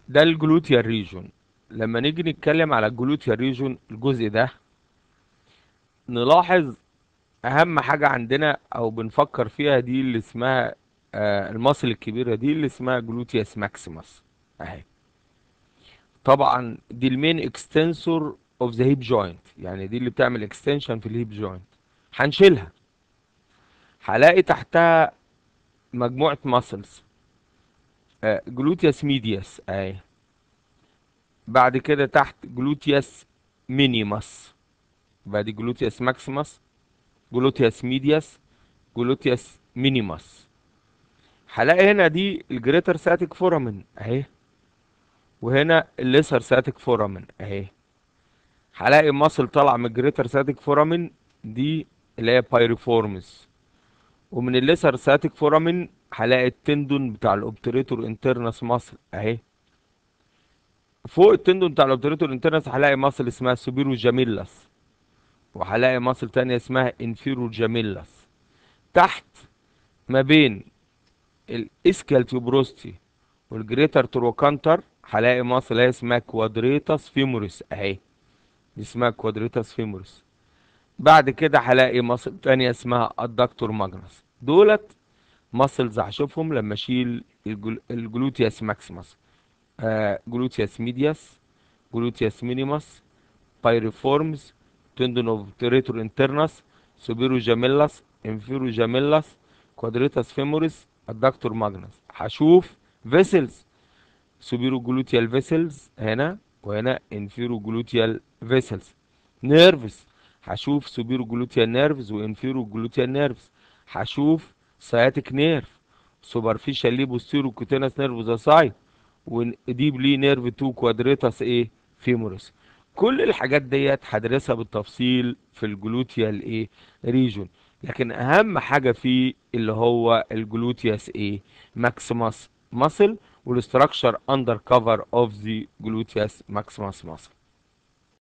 ده الجلوتيال ريجون. لما نيجي نتكلم على الجلوتيال ريجون الجزء ده، نلاحظ اهم حاجة عندنا او بنفكر فيها دي اللي اسمها المصل الكبيرة دي اللي اسمها جلوتيوس ماكسيمس اهي. طبعا دي المين اكستنسور اوف ذا هيب جوينت، يعني دي اللي بتعمل اكستنشن في الهيب جوينت. هنشيلها، هلاقي تحتها مجموعة ماسلز، جلوتيوس ميدياس اهي. بعد كده تحت جلوتيوس مينيماس، بعد جلوتيوس ماكسيمس، جلوتيوس ميدياس، جلوتيوس مينيماس. هلاقي هنا دي الجريتر ساتيك فورامين اهي، وهنا الليسر ساتيك فورامين اهي. هلاقي ماسل طالعه من الجريتر ساتيك فورامين دي اللي هي بايريفورمز، ومن الليسر ساتيك فورامين هلاقي التندون بتاع الاوبتريتور انترنس ماسل اهي. فوق التندون بتاع الاوبتريتور انترنس هلاقي ماسل اسمها سوبيرو جاميلاس، وهلاقي ماسل تانية اسمها انفيرو جاميلاس. تحت ما بين الاسكال تيوبروستي والجريتر تروكانتر هلاقي ماسل هي اسمها كوادريتاس فيموريس اهي، دي اسمها كوادريتاس فيموريس. بعد كده هلاقي ماسل تانية اسمها الدكتور ماجنس. دولت ماسلز هشوفهم لما اشيل الجلوتياس ماكسيمس، جلوتياس ميدياس، جلوتياس مينيماس، بايريفورمز، تندون اوف تريتور انترنس، سوبيرو جاميلاس، انفيرو جاميلاس، كوادريتاس فيموريس، الدكتور ماجنس. هشوف فيسلز، سوبيرو جلوتيال فيسلز هنا، وهنا انفيرو جلوتيال فيسلز. نيرفز، هشوف سوبيرو جلوتيال نيرفز وانفيرو جلوتيال نيرفز. هشوف سياتيك نيرف، سوبرفيشال لي بوستيرو كوتينس نيرف ذا سايد، وديب لي نيرف 2 كوادريتاس ايه فيمورس. كل الحاجات ديت هدرسها بالتفصيل في الجلوتيال ايه ريجون. لكن اهم حاجه فيه اللي هو الجلوتياس ايه ماكسيماس ماسل، والاستراكشر اندر كفر اوف ذا جلوتياس ماكسيماس ماسل.